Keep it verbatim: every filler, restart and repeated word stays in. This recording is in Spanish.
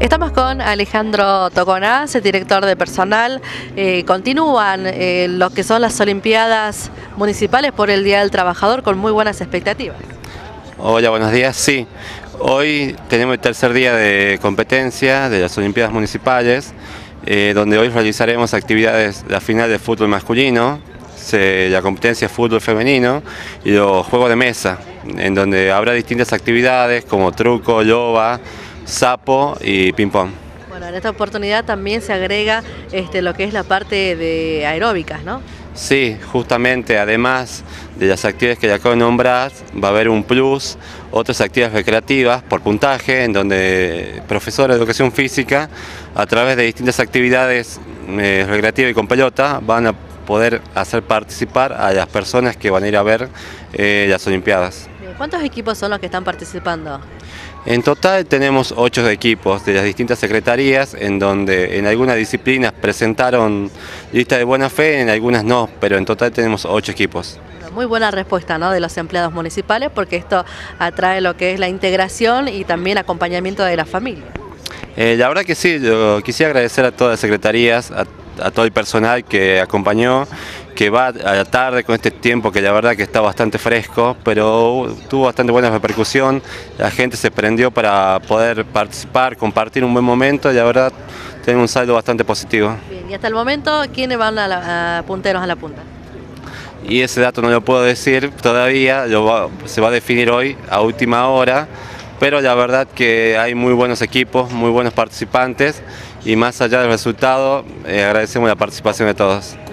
Estamos con Alejandro Toconaz, el director de personal. Eh, continúan eh, lo que son las Olimpiadas Municipales por el Día del Trabajador con muy buenas expectativas. Hola, buenos días. Sí, hoy tenemos el tercer día de competencia de las Olimpiadas Municipales, eh, donde hoy realizaremos actividades de la final de fútbol masculino, se, la competencia de fútbol femenino y los juegos de mesa, en donde habrá distintas actividades como truco, loba, sapo y ping-pong. Bueno, en esta oportunidad también se agrega este, lo que es la parte de aeróbicas, ¿no? Sí, justamente, además de las actividades que le acabo de nombrar, va a haber un plus, otras actividades recreativas por puntaje, en donde profesores de educación física, a través de distintas actividades eh, recreativas y con pelota, van a poder hacer participar a las personas que van a ir a ver eh, las Olimpiadas. ¿Cuántos equipos son los que están participando? En total tenemos ocho equipos de las distintas secretarías, en donde en algunas disciplinas presentaron lista de buena fe, en algunas no, pero en total tenemos ocho equipos. Muy buena respuesta, ¿no?, de los empleados municipales, porque esto atrae lo que es la integración y también acompañamiento de la familia. Eh, la verdad que sí, yo quisiera agradecer a todas las secretarías, a, a todo el personal que acompañó, que va a la tarde con este tiempo que la verdad que está bastante fresco, pero tuvo bastante buena repercusión, la gente se prendió para poder participar, compartir un buen momento y la verdad tenemos un saldo bastante positivo. Bien, y hasta el momento, ¿quiénes van a la, a punteros a la punta? Y ese dato no lo puedo decir todavía, lo va, se va a definir hoy a última hora, pero la verdad que hay muy buenos equipos, muy buenos participantes y más allá del resultado, eh, agradecemos la participación de todos.